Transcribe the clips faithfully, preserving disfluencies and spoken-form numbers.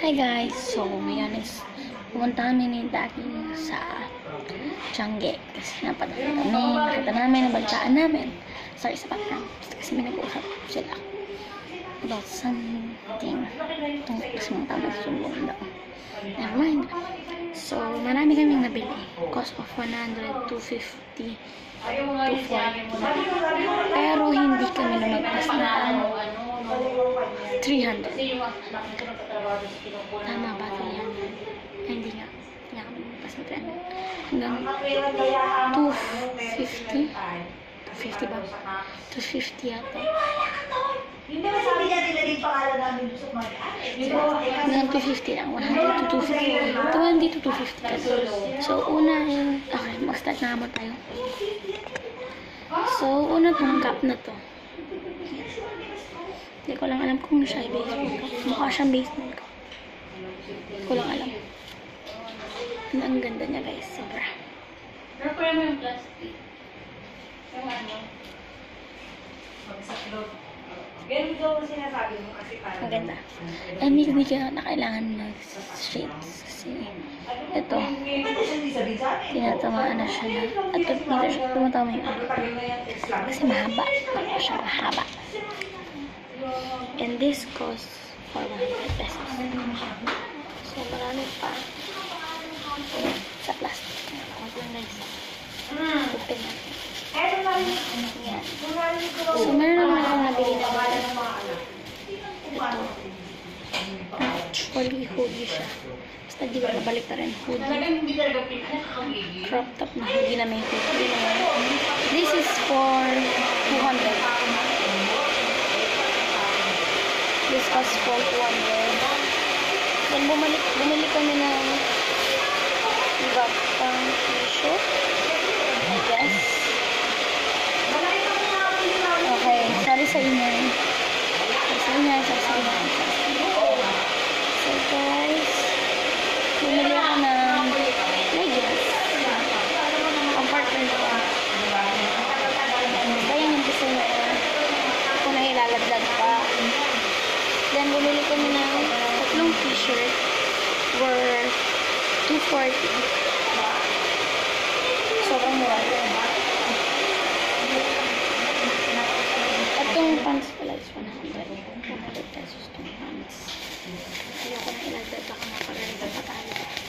Hi guys! So, ngayon is pumunta kami ni Daddy sa Tiangge kasi napadala kami, nakita namin, nabalitaan namin. Sorry sa background, kasi may nag-uusap sila about something tungkol sa mga tama sa sumbong daw. Never mind. So, marami kaming nabili. Cost of one hundred, two fifty, two forty. Pero hindi kami lumagpas ng three hundred. Tama ba? three hundred? Ay, hindi nga. Hindi nga kami lumagpas ng three hundred. Hanggang two fifty. two fifty ba? two fifty yata. Hindi ba sabi niya nilagay pangalan namin sa mga hanggang two fifty lang. one hundred to two fifty. two hundred to two fifty. So, una yung... Okay, mag-start na naman tayo. So, una tong cup na to. Hindi ko lang alam kung siya ay baseball cup. Mukha siyang baseball cup. Hindi ko lang alam. And ang ganda niya guys. Sobra. Pero pala mo yung plastic. Yung ano? magsaklot. Ganun daw ang sinasabi mo kasi parang... Ang ganda. And hindi hindi ka na kailangan ng shapes. Kasi ito. Tinatamaan na siya na. At dito siya tumatama yung ano. Kasi mahaba. Mahaba siya. Mahaba. And this costs four hundred pesos. So, marami pa. Sa plastic. Huwag lang guys. Open natin. Yan. So, meron naman ako nabili na ito. Actually, hoodie siya. Basta di ba nabalik na rin hoodie. Crop top na hoodie na may hoodie naman. This is for two hundred. This costs for two hundred. Then, bumalik, bumili kami ng gatang t-shirt. I guess. Okay, sorry sa inyo. Sorry sa inyo, sorry sa inyo. So guys, bumili ako ng leggings. Compartment ko. Kaya yung gusto nyo kung nailalaglag pa. Then, bumili kami ng tatlong t-shirt worth two forty. Sobrang mura. Itong pants pala is one hundred. one hundred pesos itong pants. Ayoko na ilagdag ako na pagalitan patalo.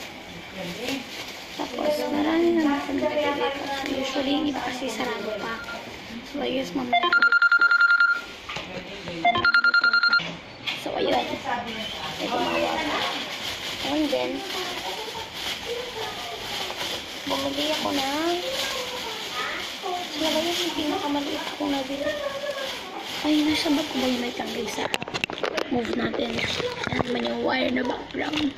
Tapos, marami na natin nagkakita. So, usually, yung iba kasi sarado pa. So, I guess mamaya. So, ayun. Ito mga wala. And then, bumili ako ng sila ba yung pinakamaliit akong nabili? Ay, nasa ba ko ba yung may tanggay sa move natin? Yan naman yung wire na background.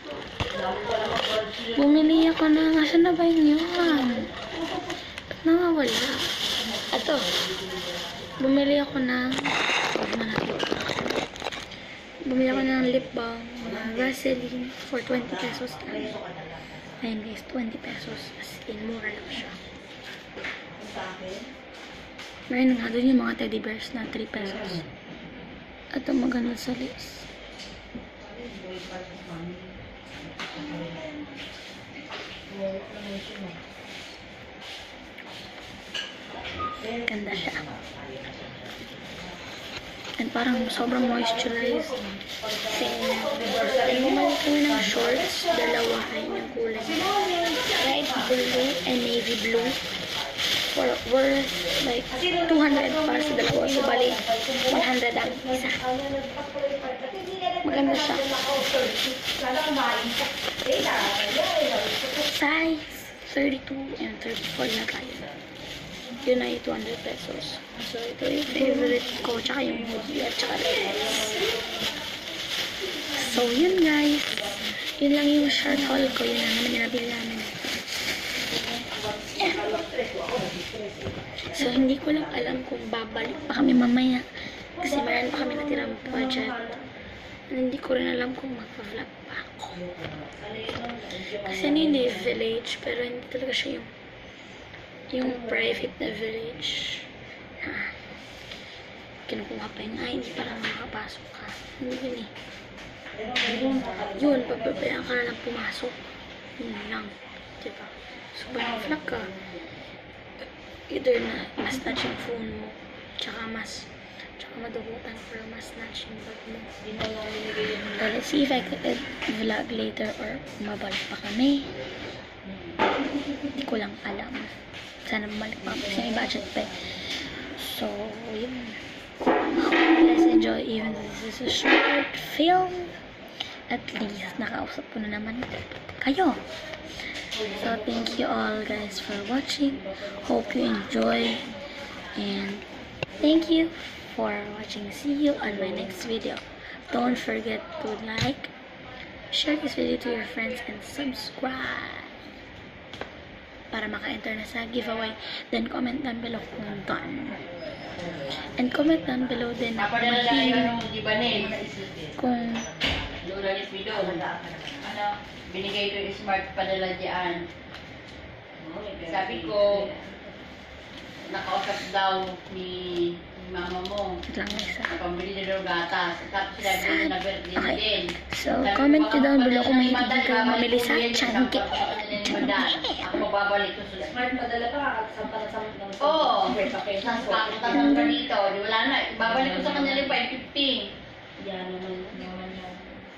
Bumili ako na, asan na ba yun yun? Ba't nawawala? Ato, bumili ako ng huwag na natin. Bumili ako ng lip balm, uh, Vaseline for twenty pesos lang. Ayun guys, twenty pesos. As in, mura lang siya. Mayroon nga doon yung mga teddy bears na three pesos. At ang maganda sa lips. Ganda siya. And parang sobrang moisturized. And bumalik kami ng shorts. Dalawa ay ng kulay. Light blue and navy blue. For worth like two hundred para sa dalawa. So, bali, one hundred ang isa. Maganda siya. Size thirty-two and thirty-four na tayo. Yun ay two hundred pesos. So, ito yung favorite ko. Tsaka yung hoodie at tsaka leggings. So, yun guys. Yun lang yung short haul ko. Yun lang naman yung nabili namin. Yeah. So, hindi ko lang alam kung babalik pa kami mamaya. Kasi meron pa kami natirang budget. And hindi ko rin alam kung magpa-vlog pa ako. Kasi ano yun yung village. Pero hindi talaga siya yung yung private na village na kinukuha pa yung ay, hindi pa lang makapasok ka. Hindi yun eh. Yun, papabayaan ka na lang pumasok. Yun lang. Diba? So, pag flag ka, either na mas-snatch yung phone mo, tsaka mas, tsaka madugutan or mas-snatch yung bag mo. So, let's see if I could vlog later or mabalik pa kami. Hindi ko lang alam. Sana bumalik pa kasi may budget pa eh. So, yun. Let's enjoy even though this is a short film. At least, nakausap ko na naman kayo. So, thank you all guys for watching. Hope you enjoy. And thank you for watching. See you on my next video. Don't forget to like, share this video to your friends, and subscribe para maka-enter na sa giveaway. Then, comment down below kung done. And comment down below din na kung mahili kung Lulalis video. Ano, binigay ko yung smart padala dyan. Sabi ko, nakausap daw ni, ni mama mo. ito lang isa. Pambili na daw gatas. Tapos sila din na birthday na din. So, comment nyo down below kung mahilig kayo mamili sa Changi. Ako babalik ko sa Smart padala pa, kakasama na sa mga Oo. Tapos kakutasan pa dito. Di wala na. Babalik ko sa kanila yung five fifty. Yan naman, naman yan.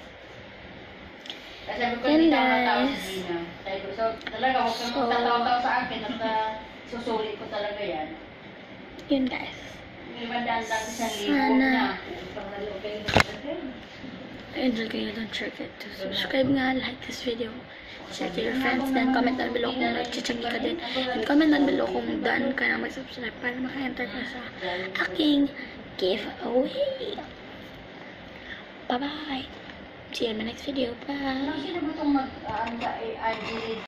Kasi sabi ko, Yan, hindi ako matao guys. sa Gina. Sabi ko, so talaga, huwag kang So, magtatawa-tawa sa akin at uh, susuri ko talaga yan. Yun guys. Yung limandaan dati sa libo Sana na. enjoy kayo. Don't forget to subscribe nga, like this video, share to your friends, then comment down below kung nag-changi ka din, and comment down below kung daan ka na mag-subscribe para maka-enter ka sa aking giveaway. Bye bye. See you in my next video. Bye. Sino ba itong mag-aanda ay